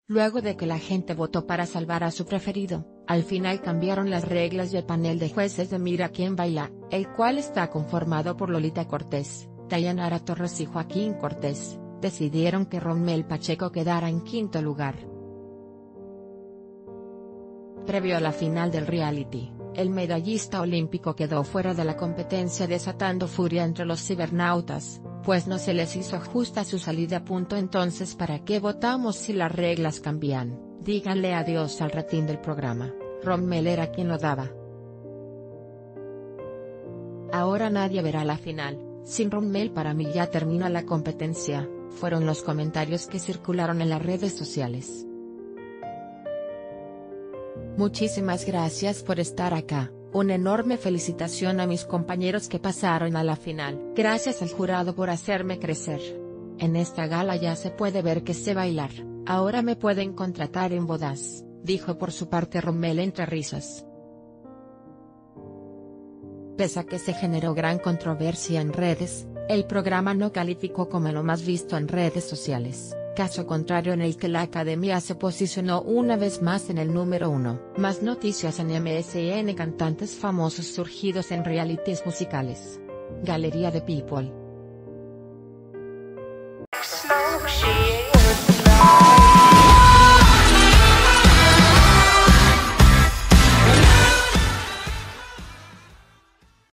Luego de que la gente votó para salvar a su preferido, al final cambiaron las reglas y el panel de jueces de Mira quién baila, el cual está conformado por Lolita Cortés, Dayanara Torres y Joaquín Cortés, decidieron que Rommel Pacheco quedara en quinto lugar. Previo a la final del reality, el medallista olímpico quedó fuera de la competencia desatando furia entre los cibernautas, pues no se les hizo justa su salida. Entonces ¿para qué votamos si las reglas cambian? Díganle adiós al ratín del programa, Rommel era quien lo daba. Ahora nadie verá la final, sin Rommel para mí ya termina la competencia, fueron los comentarios que circularon en las redes sociales. Muchísimas gracias por estar acá, una enorme felicitación a mis compañeros que pasaron a la final. Gracias al jurado por hacerme crecer. En esta gala ya se puede ver que sé bailar, ahora me pueden contratar en bodas, dijo por su parte Rommel entre risas. Pese a que se generó gran controversia en redes, el programa no calificó como lo más visto en redes sociales, caso contrario en el que la Academia se posicionó una vez más en el número 1. Más noticias en MSN: cantantes famosos surgidos en realities musicales. Galería de People.